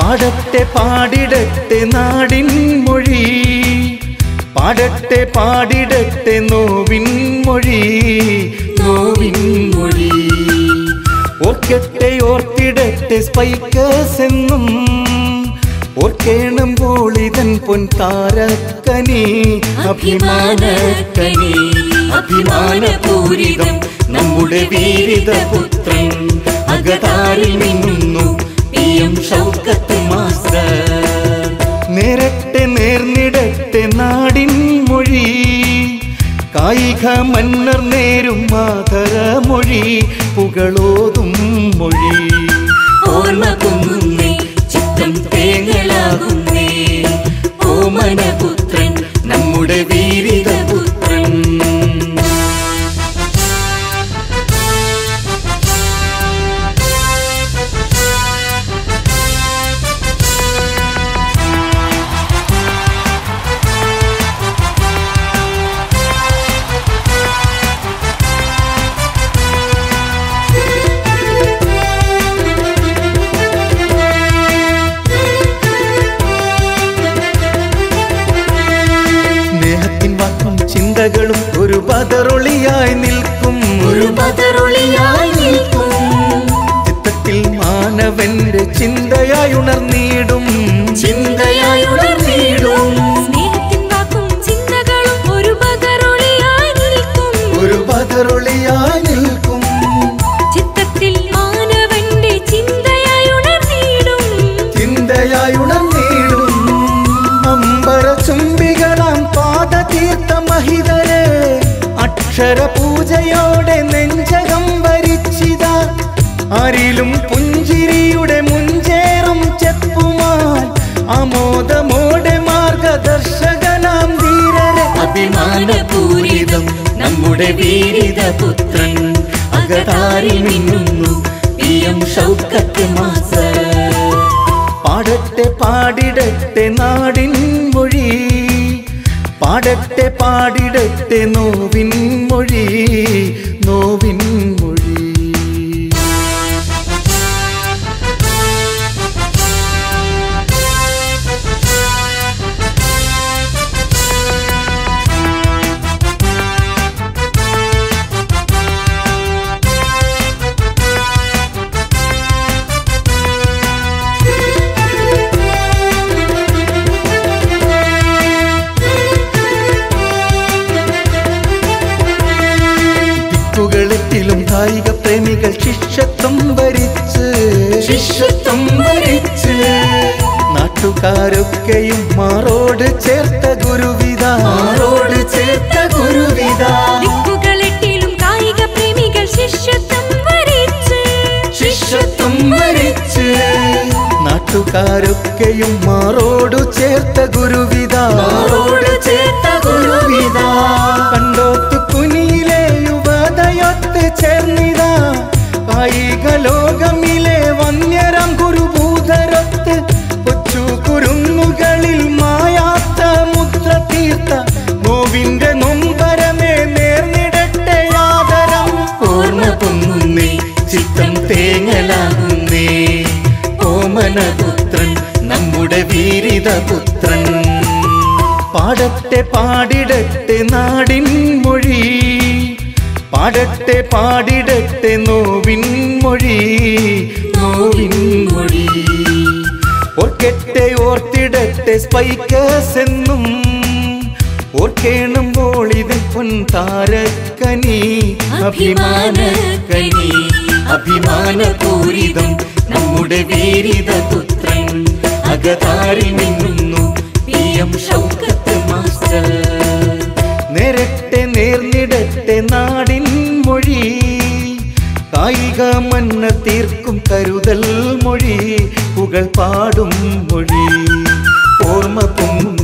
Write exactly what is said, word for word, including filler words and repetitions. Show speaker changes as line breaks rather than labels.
പാടട്ടെ പാടിടട്ടെ നാടിൻ മൊഴി, പാടട്ടെ പാടിടട്ടെ നോവിൻ മൊഴി, നോവിൻ മൊഴി. ഓർക്കട്ടെ ഓർത്തിടട്ടെ സ്പൈക്കേഴ്സ് എന്നും, ഓർക്കേണം പോളിതൻ പൊൻ താരക്കനി, അഭിമാനക്കനി അഭിമാനപൂരിതം നമ്മുടെ വീരിതപുത്രൻ അകതാരിൽ മിന്നുന്നു പി എം ഷൗക്കത്ത് മാസ്റ്റർ. നേരട്ടെ നേർന്നിടട്ടെ നാടിൻ മൊഴി, കായിക മന്നർ നേരും മാതരമൊഴി, പുകളോതും മൊഴി.
ഓർമ്മ പൊങ്ങുന്നേ ചിത്തം തേങ്ങലാകുന്നേ, ഓമനപുത്രൻ നമ്മുടെ വീരിതപുത്രൻ.
ചിന്തകളും ഒരു ബദറൊളിയായി നിൽക്കും,
ഒരു ബദറൊളിയായി നിൽക്കും.
ചിത്തത്തിൽ മാനവന്റെ ചിന്തയായി ഉണർന്നിടും,
ചിന്തയായി ഉണർന്നിടും. സ്നേഹത്തിൻ വാക്കും ചിന്തകളും ഒരു ബദറൊളിയായി നിൽക്കും,
ഒരു ബദറൊളിയായി നിൽക്കും.
ചിത്തത്തിൽ മാനവന്റെ ചിന്തയായി ഉണർന്നിടും,
ചിന്തയായി ഉണർന്നിടും. അമ്പര ചുംബികളാം പാദതീർത്ഥ മഹിതരെ, അക്ഷരപൂജയോടെ നെഞ്ചകം വരിച്ചിത, ആരിലും പുഞ്ചിരിയുടെ മുഞ്ചേറും ചെപ്പുമാൻ, ആമോദമോടെ മാർഗദർശകനാം ധീരരെ.
അഭിമാനപൂരിതം നമ്മുടെ വീരിതപുത്രൻ അകതാരിൽ മിന്നുന്നു പി എം ഷൗക്കത്ത് മാസ്റ്റർ.
പാടട്ടെ പാടിടട്ടെ നാടിൻ മൊഴി, പാടട്ടെ പാടിടട്ടെ നോവിൻ മൊഴി, നോവിൻ മൊഴി. ിലും കായിക പ്രേമികൾ ശിഷ്യത്വം വരിച്ച്,
ശിഷ്യത്വം വരിച്ച്.
നാട്ടുകാരൊക്കെയും മാറോട് ചേർത്ത ഗുരുവിത,
മാറോട് ചേർത്ത ഗുരുവിത. ദിക്കുകളെട്ടിലും കായിക പ്രേമികൾ ശിഷ്യത്വം വരിച്ച്,
ശിഷ്യത്വം വരിച്ച്. നാട്ടുകാരൊക്കെയും മാറോട് ചേർത്ത ഗുരുവിത,
മാറോട് ചേർത്ത ഗുരുവിത.
കണ്ടോത്തു കുനിയിലെ യുവതയൊത്ത് ചേർന്നിത, കായിക ലോകമിലെ വന്യരം ഗുരുഭൂതരൊത്ത്, കൊച്ചു കുരുന്നുകളിൽ മായാത്ത മുദ്ര തീർത്ത, നോവിന്റെ നൊമ്പരമേ നേർന്നിടട്ടെ ആദരം.
ഓർമ്മ പൊങ്ങുന്നേ ചിത്തം തേങ്ങലാകുന്നേ, ഓമനപുത്രൻ നമ്മുടെ വീരിതപുത്രൻ.
പാടട്ടെ പാടിടട്ടെ നാടിൻ മൊഴി, പാടട്ടെ പാടിടട്ടെ നോവിൻ മൊഴി, നോവിൻ മൊഴി. ഓർക്കട്ടെ ഓർത്തിടട്ടെ സ്പൈക്കേഴ്സ് എന്നും, ഓർക്കേണം പോളിതൻ പൊൻ താരക്കനി,
അഭിമാനക്കനി അഭിമാനപൂരിതം നമ്മുടെ വീരിതപുത്രൻ അകതാരിൽ മിന്നുന്നു പി എം ഷൗക്കത്ത് മാസ്റ്റർ.
നേരട്ടെ നേർന്നിടട്ടെ നാടിൻ മൊഴി, കായിക മന്ന തീർക്കും കരുതൽ മൊഴി, പുകൾ പാടും മൊഴി. ഓർമ്മ പൊങ്ങും